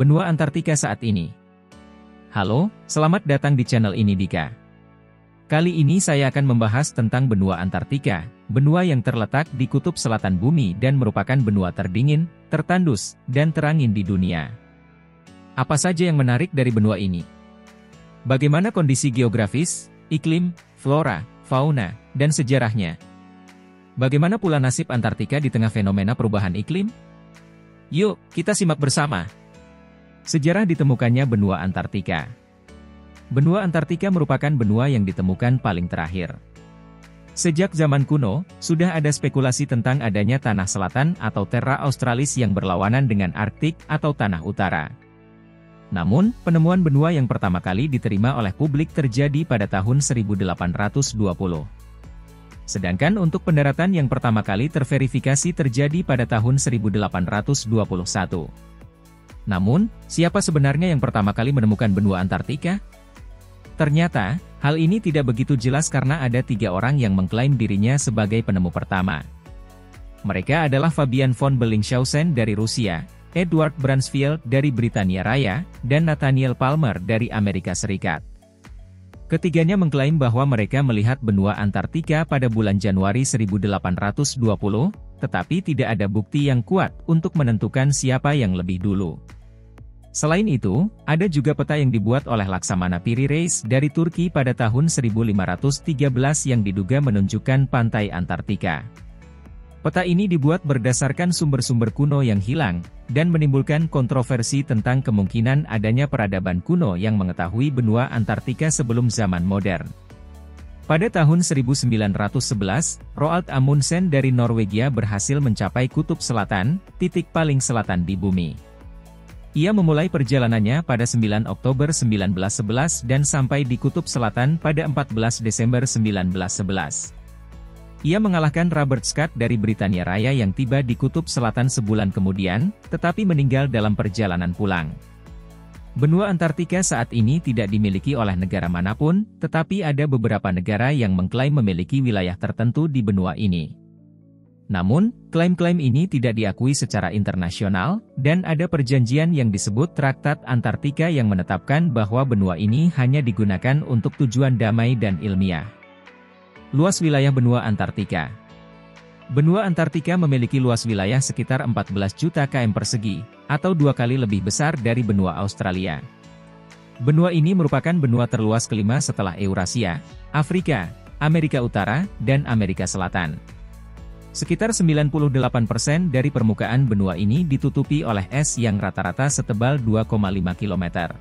benua Antartika saat ini. Halo, selamat datang di channel ini Dika. Kali ini saya akan membahas tentang benua Antartika, benua yang terletak di kutub selatan bumi dan merupakan benua terdingin, tertandus, dan terangin di dunia. Apa saja yang menarik dari benua ini? Bagaimana kondisi geografis, iklim, flora, fauna, dan sejarahnya? Bagaimana pula nasib Antartika di tengah fenomena perubahan iklim? Yuk, kita simak bersama. Sejarah ditemukannya benua Antartika. Benua Antartika merupakan benua yang ditemukan paling terakhir. Sejak zaman kuno, sudah ada spekulasi tentang adanya tanah selatan atau terra australis yang berlawanan dengan Arktik atau tanah utara. Namun, penemuan benua yang pertama kali diterima oleh publik terjadi pada tahun 1820. Sedangkan untuk pendaratan yang pertama kali terverifikasi terjadi pada tahun 1821. Namun, siapa sebenarnya yang pertama kali menemukan benua Antartika? Ternyata, hal ini tidak begitu jelas karena ada 3 orang yang mengklaim dirinya sebagai penemu pertama. Mereka adalah Fabian von Bellingshausen dari Rusia, Edward Bransfield dari Britania Raya, dan Nathaniel Palmer dari Amerika Serikat. Ketiganya mengklaim bahwa mereka melihat benua Antartika pada bulan Januari 1820, tetapi tidak ada bukti yang kuat untuk menentukan siapa yang lebih dulu. Selain itu, ada juga peta yang dibuat oleh Laksamana Piri Reis dari Turki pada tahun 1513 yang diduga menunjukkan pantai Antartika. Peta ini dibuat berdasarkan sumber-sumber kuno yang hilang, dan menimbulkan kontroversi tentang kemungkinan adanya peradaban kuno yang mengetahui benua Antartika sebelum zaman modern. Pada tahun 1911, Roald Amundsen dari Norwegia berhasil mencapai kutub selatan, titik paling selatan di bumi. Ia memulai perjalanannya pada 9 Oktober 1911 dan sampai di kutub selatan pada 14 Desember 1911. Ia mengalahkan Robert Scott dari Britania Raya yang tiba di kutub selatan sebulan kemudian, tetapi meninggal dalam perjalanan pulang. Benua Antartika saat ini tidak dimiliki oleh negara manapun, tetapi ada beberapa negara yang mengklaim memiliki wilayah tertentu di benua ini. Namun, klaim-klaim ini tidak diakui secara internasional, dan ada perjanjian yang disebut Traktat Antartika yang menetapkan bahwa benua ini hanya digunakan untuk tujuan damai dan ilmiah. Luas wilayah benua Antartika. Benua Antartika memiliki luas wilayah sekitar 14 juta km persegi, atau 2 kali lebih besar dari benua Australia. Benua ini merupakan benua terluas kelima setelah Eurasia, Afrika, Amerika Utara, dan Amerika Selatan. Sekitar 98% dari permukaan benua ini ditutupi oleh es yang rata-rata setebal 2,5 km.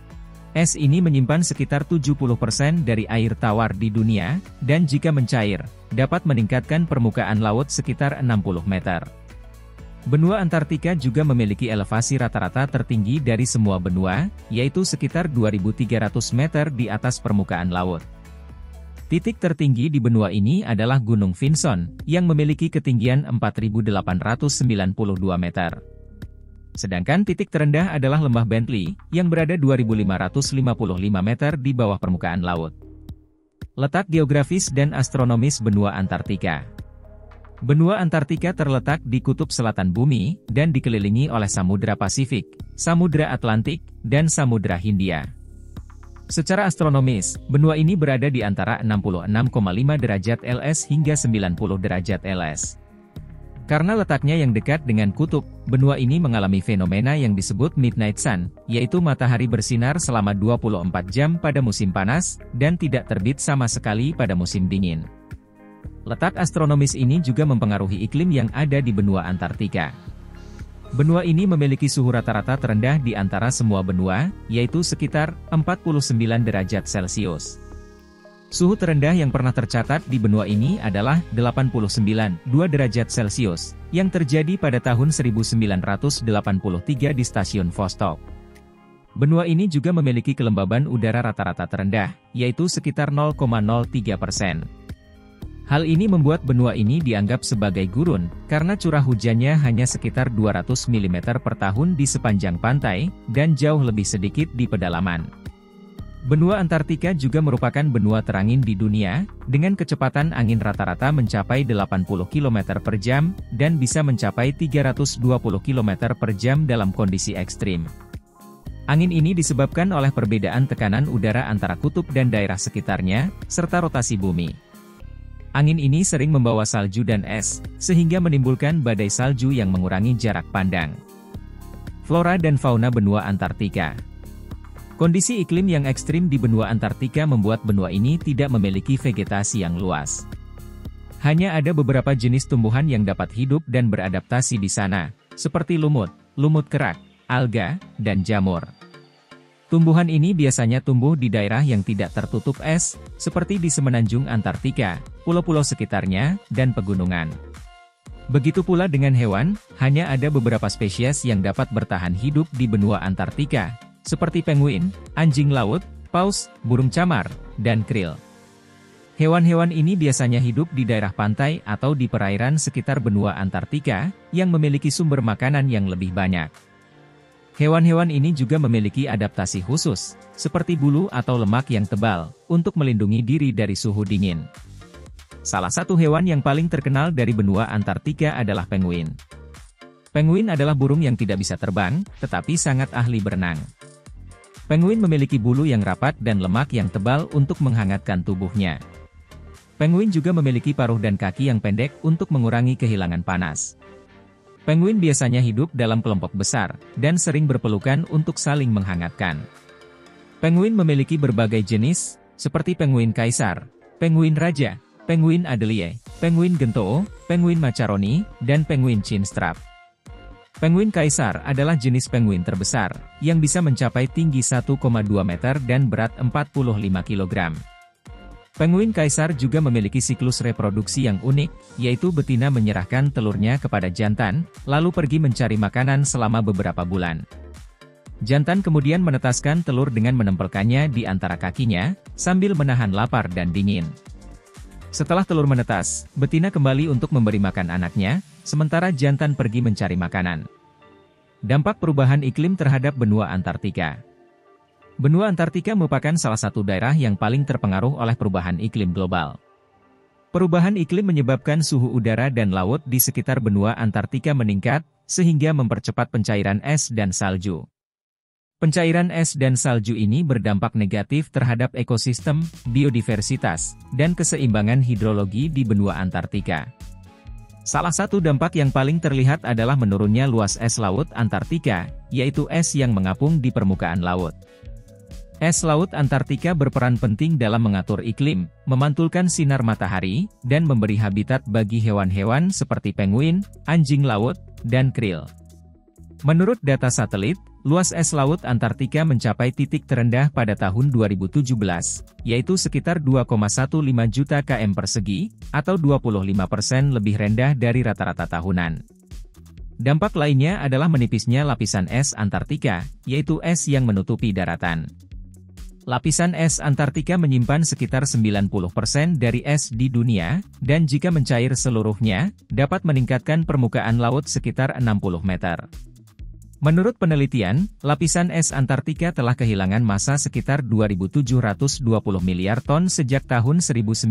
Es ini menyimpan sekitar 70% dari air tawar di dunia, dan jika mencair, dapat meningkatkan permukaan laut sekitar 60 meter. Benua Antartika juga memiliki elevasi rata-rata tertinggi dari semua benua, yaitu sekitar 2.300 meter di atas permukaan laut. Titik tertinggi di benua ini adalah Gunung Vinson, yang memiliki ketinggian 4.892 meter. Sedangkan titik terendah adalah Lembah Bentley, yang berada 2.555 meter di bawah permukaan laut. Letak geografis dan astronomis benua Antartika. Benua Antartika terletak di kutub selatan bumi, dan dikelilingi oleh Samudra Pasifik, Samudra Atlantik, dan Samudra Hindia. Secara astronomis, benua ini berada di antara 66,5 derajat LS hingga 90 derajat LS. Karena letaknya yang dekat dengan kutub, benua ini mengalami fenomena yang disebut midnight sun, yaitu matahari bersinar selama 24 jam pada musim panas, dan tidak terbit sama sekali pada musim dingin. Letak astronomis ini juga mempengaruhi iklim yang ada di benua Antartika. Benua ini memiliki suhu rata-rata terendah di antara semua benua, yaitu sekitar 49 derajat Celcius. Suhu terendah yang pernah tercatat di benua ini adalah 89,2 derajat Celcius, yang terjadi pada tahun 1983 di stasiun Vostok. Benua ini juga memiliki kelembaban udara rata-rata terendah, yaitu sekitar 0,03%. Hal ini membuat benua ini dianggap sebagai gurun, karena curah hujannya hanya sekitar 200 mm per tahun di sepanjang pantai, dan jauh lebih sedikit di pedalaman. Benua Antartika juga merupakan benua terangin di dunia, dengan kecepatan angin rata-rata mencapai 80 km per jam, dan bisa mencapai 320 km per jam dalam kondisi ekstrim. Angin ini disebabkan oleh perbedaan tekanan udara antara kutub dan daerah sekitarnya, serta rotasi bumi. Angin ini sering membawa salju dan es, sehingga menimbulkan badai salju yang mengurangi jarak pandang. Flora dan fauna benua Antartika. Kondisi iklim yang ekstrim di benua Antartika membuat benua ini tidak memiliki vegetasi yang luas. Hanya ada beberapa jenis tumbuhan yang dapat hidup dan beradaptasi di sana, seperti lumut, lumut kerak, alga, dan jamur. Tumbuhan ini biasanya tumbuh di daerah yang tidak tertutup es, seperti di semenanjung Antartika, pulau-pulau sekitarnya, dan pegunungan. Begitu pula dengan hewan, hanya ada beberapa spesies yang dapat bertahan hidup di benua Antartika, seperti penguin, anjing laut, paus, burung camar, dan krill. Hewan-hewan ini biasanya hidup di daerah pantai atau di perairan sekitar benua Antartika, yang memiliki sumber makanan yang lebih banyak. Hewan-hewan ini juga memiliki adaptasi khusus, seperti bulu atau lemak yang tebal, untuk melindungi diri dari suhu dingin. Salah satu hewan yang paling terkenal dari benua Antartika adalah penguin. Penguin adalah burung yang tidak bisa terbang, tetapi sangat ahli berenang. Penguin memiliki bulu yang rapat dan lemak yang tebal untuk menghangatkan tubuhnya. Penguin juga memiliki paruh dan kaki yang pendek untuk mengurangi kehilangan panas. Penguin biasanya hidup dalam kelompok besar, dan sering berpelukan untuk saling menghangatkan. Penguin memiliki berbagai jenis, seperti penguin kaisar, penguin raja, penguin Adelie, penguin gentoo, penguin macaroni, dan penguin chinstrap. Penguin kaisar adalah jenis penguin terbesar, yang bisa mencapai tinggi 1,2 meter dan berat 45 kg. Penguin kaisar juga memiliki siklus reproduksi yang unik, yaitu betina menyerahkan telurnya kepada jantan, lalu pergi mencari makanan selama beberapa bulan. Jantan kemudian menetaskan telur dengan menempelkannya di antara kakinya, sambil menahan lapar dan dingin. Setelah telur menetas, betina kembali untuk memberi makan anaknya, sementara jantan pergi mencari makanan. Dampak perubahan iklim terhadap benua Antartika. Benua Antartika merupakan salah satu daerah yang paling terpengaruh oleh perubahan iklim global. Perubahan iklim menyebabkan suhu udara dan laut di sekitar benua Antartika meningkat, sehingga mempercepat pencairan es dan salju. Pencairan es dan salju ini berdampak negatif terhadap ekosistem, biodiversitas, dan keseimbangan hidrologi di benua Antartika. Salah satu dampak yang paling terlihat adalah menurunnya luas es laut Antartika, yaitu es yang mengapung di permukaan laut. Es laut Antartika berperan penting dalam mengatur iklim, memantulkan sinar matahari, dan memberi habitat bagi hewan-hewan seperti penguin, anjing laut, dan krill. Menurut data satelit, luas es laut Antartika mencapai titik terendah pada tahun 2017, yaitu sekitar 2,15 juta km persegi, atau 25% lebih rendah dari rata-rata tahunan. Dampak lainnya adalah menipisnya lapisan es Antartika, yaitu es yang menutupi daratan. Lapisan es Antartika menyimpan sekitar 90% dari es di dunia, dan jika mencair seluruhnya, dapat meningkatkan permukaan laut sekitar 60 meter. Menurut penelitian, lapisan es Antartika telah kehilangan massa sekitar 2.720 miliar ton sejak tahun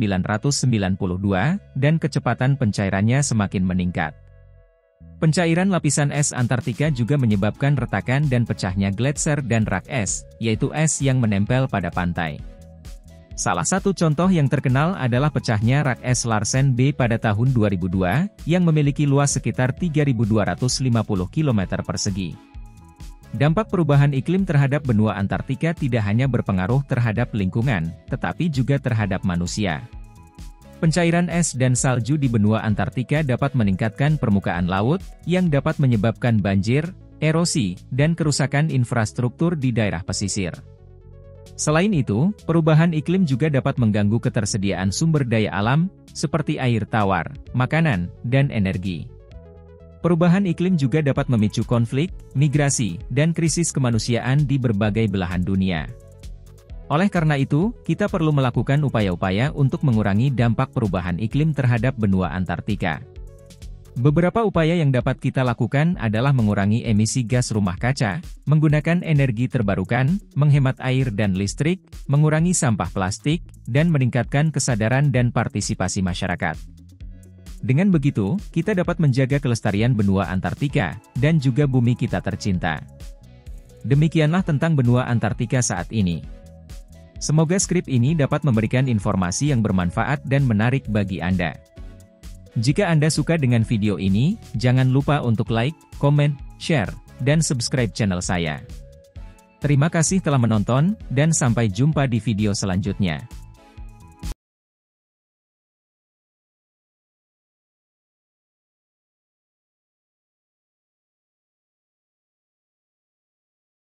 1992, dan kecepatan pencairannya semakin meningkat. Pencairan lapisan es Antartika juga menyebabkan retakan dan pecahnya gletser dan rak es, yaitu es yang menempel pada pantai. Salah satu contoh yang terkenal adalah pecahnya rak es Larsen B pada tahun 2002, yang memiliki luas sekitar 3.250 km persegi. Dampak perubahan iklim terhadap benua Antartika tidak hanya berpengaruh terhadap lingkungan, tetapi juga terhadap manusia. Pencairan es dan salju di benua Antartika dapat meningkatkan permukaan laut, yang dapat menyebabkan banjir, erosi, dan kerusakan infrastruktur di daerah pesisir. Selain itu, perubahan iklim juga dapat mengganggu ketersediaan sumber daya alam, seperti air tawar, makanan, dan energi. Perubahan iklim juga dapat memicu konflik, migrasi, dan krisis kemanusiaan di berbagai belahan dunia. Oleh karena itu, kita perlu melakukan upaya-upaya untuk mengurangi dampak perubahan iklim terhadap benua Antartika. Beberapa upaya yang dapat kita lakukan adalah mengurangi emisi gas rumah kaca, menggunakan energi terbarukan, menghemat air dan listrik, mengurangi sampah plastik, dan meningkatkan kesadaran dan partisipasi masyarakat. Dengan begitu, kita dapat menjaga kelestarian benua Antartika, dan juga bumi kita tercinta. Demikianlah tentang benua Antartika saat ini. Semoga skrip ini dapat memberikan informasi yang bermanfaat dan menarik bagi Anda. Jika Anda suka dengan video ini, jangan lupa untuk like, komen, share, dan subscribe channel saya. Terima kasih telah menonton, dan sampai jumpa di video selanjutnya.